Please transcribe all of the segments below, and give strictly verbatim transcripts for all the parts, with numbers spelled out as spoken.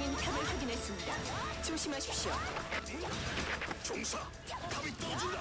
비행탑을 확인했습니다. 조심하십시오. 종사, 탑이 떨어진다.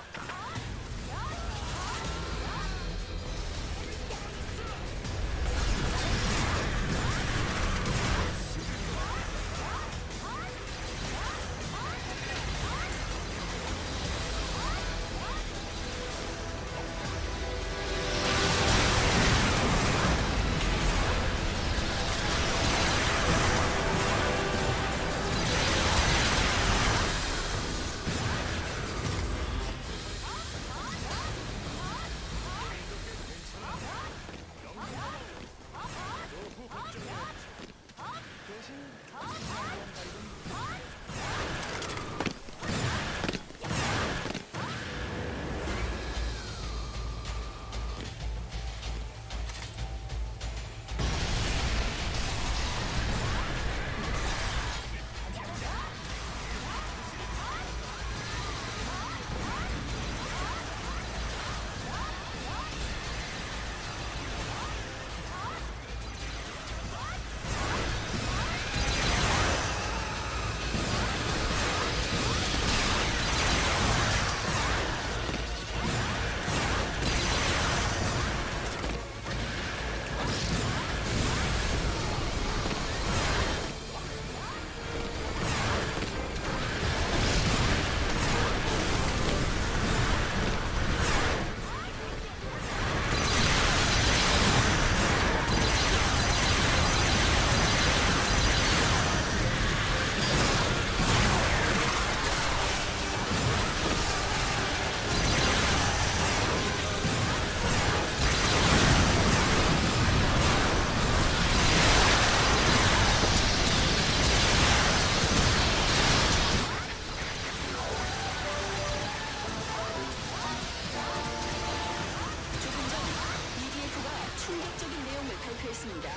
충격적인 내용을 발표했습니다.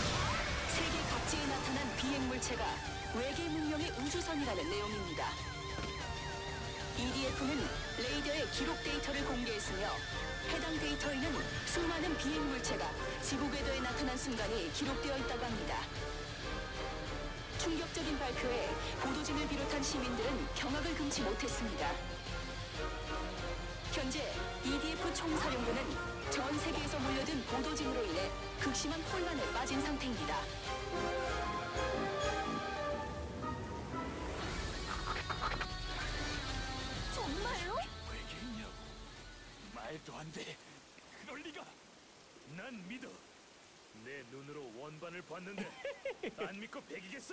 세계 각지에 나타난 비행물체가 외계 문명의 우주선이라는 내용입니다. 이디에프는 레이더의 기록 데이터를 공개했으며 해당 데이터에는 수많은 비행물체가 지구 궤도에 나타난 순간이 기록되어 있다고 합니다. 충격적인 발표에 보도진을 비롯한 시민들은 경악을 금치 못했습니다. 현재 이디에프 총사령부는 전 세계에서 몰려든 보도진으로 인해 극심한 혼란에 빠진 상태입니다. 정말요? 외계인이라고? 말도 안 돼. 그럴 리가. 난 믿어. 내 눈으로 원반을 봤는데 안 믿고 배기겠어?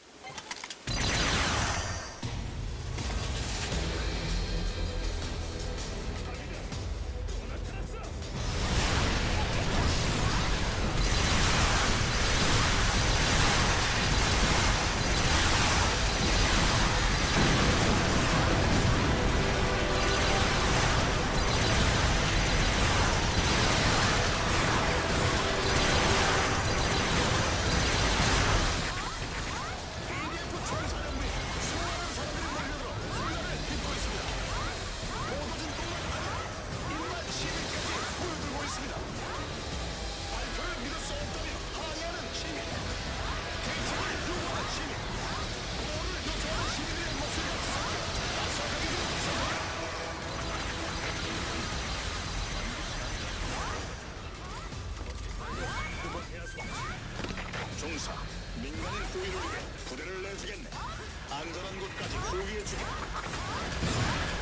종사, 민간인 호위를 위해 부대를 내주겠네. 안전한 곳까지 호위해주게.